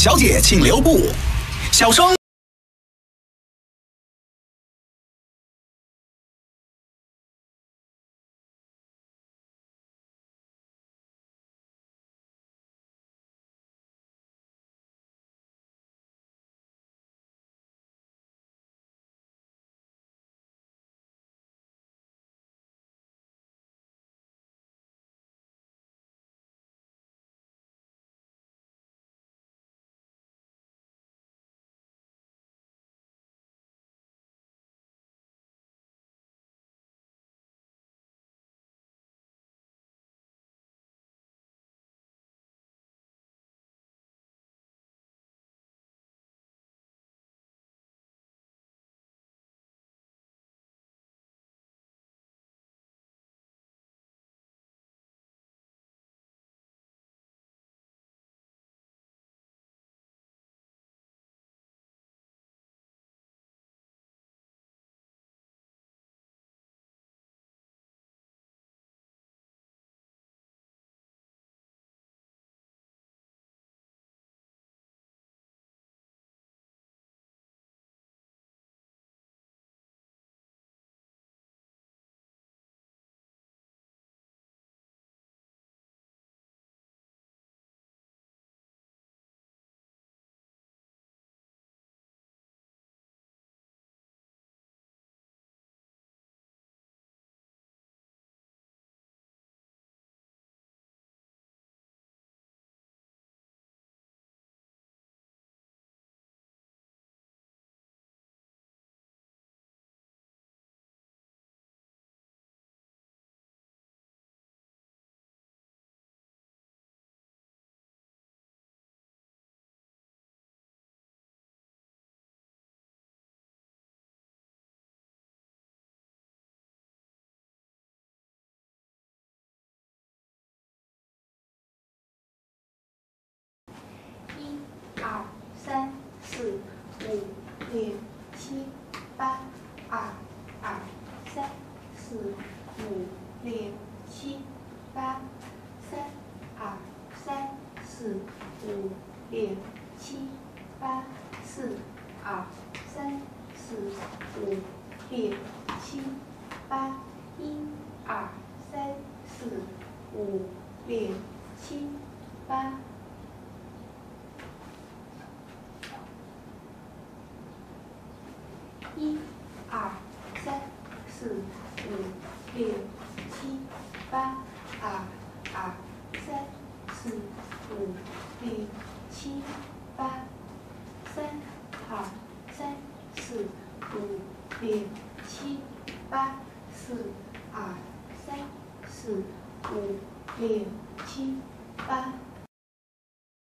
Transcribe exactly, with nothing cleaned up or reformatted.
小姐请留步，小生。 二三四五六七八，二二三四五六七八，三二三四五六七八，四二三四五六七八，一二三四五六七八。一、二、三、四、五、六、七、八，二、二、三、四、五、六、七、八，三、二、三、四、五、六、七、八，四、二、三、四、五、六、七、八。